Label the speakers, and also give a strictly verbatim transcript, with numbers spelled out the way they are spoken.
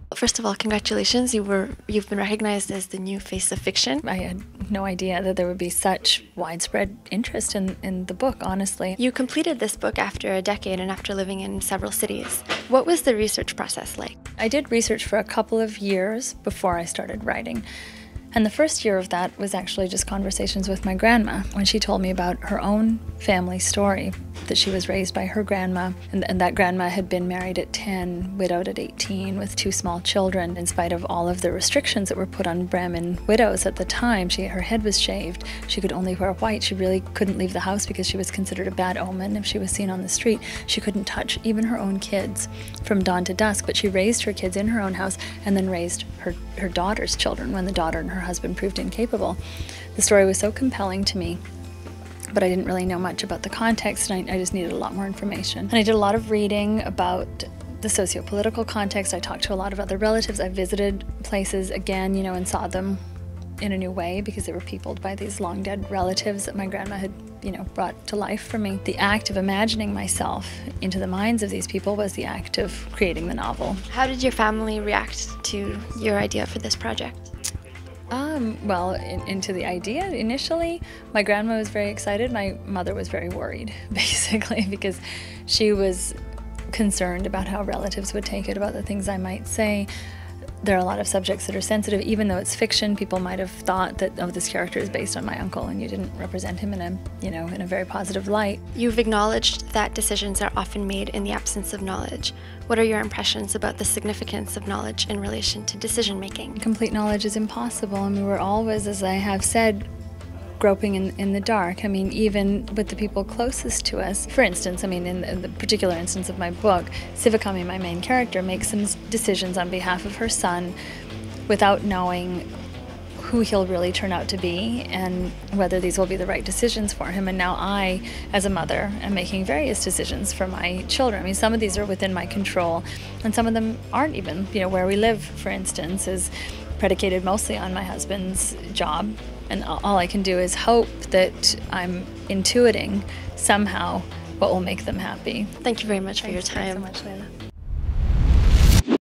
Speaker 1: First of all, congratulations. You were, you've been recognized as the new face of fiction.
Speaker 2: I had no idea that there would be such widespread interest in, in the book, honestly.
Speaker 1: You completed this book after a decade and after living in several cities. What was the research process like?
Speaker 2: I did research for a couple of years before I started writing. And the first year of that was actually just conversations with my grandma when she told me about her own family story, that she was raised by her grandma, and, and that grandma had been married at ten, widowed at eighteen, with two small children. In spite of all of the restrictions that were put on Brahmin widows at the time, she, her head was shaved, she could only wear white, she really couldn't leave the house because she was considered a bad omen if she was seen on the street. She couldn't touch even her own kids from dawn to dusk, but she raised her kids in her own house and then raised her, her daughter's children when the daughter and her husband proved incapable. The story was so compelling to me, but I didn't really know much about the context, and I, I just needed a lot more information. And I did a lot of reading about the socio-political context. I talked to a lot of other relatives. I visited places again, you know, and saw them in a new way because they were peopled by these long dead relatives that my grandma had, you know, brought to life for me. The act of imagining myself into the minds of these people was the act of creating the novel.
Speaker 1: How did your family react to your idea for this project?
Speaker 2: Um, well, in, into the idea, initially, my grandma was very excited. My mother was very worried, basically, because she was concerned about how relatives would take it, about the things I might say. There are a lot of subjects that are sensitive. Even though it's fiction, people might have thought that, oh, this character is based on my uncle, and you didn't represent him in a, you know, in a very positive light.
Speaker 1: You've acknowledged that decisions are often made in the absence of knowledge. What are your impressions about the significance of knowledge in relation to decision making?
Speaker 2: Complete knowledge is impossible. I mean, we're always, as I have said, groping in, in the dark. I mean, even with the people closest to us. For instance, I mean, in the, in the particular instance of my book, Sivakami, my main character, makes some decisions on behalf of her son without knowing who he'll really turn out to be and whether these will be the right decisions for him. And now I, as a mother, am making various decisions for my children. I mean, some of these are within my control, and some of them aren't even. You know, where we live, for instance, is predicated mostly on my husband's job. And all I can do is hope that I'm intuiting somehow what will make them happy.
Speaker 1: Thank you very much for
Speaker 2: Thanks,
Speaker 1: your time.
Speaker 2: Thanks so much, Layla.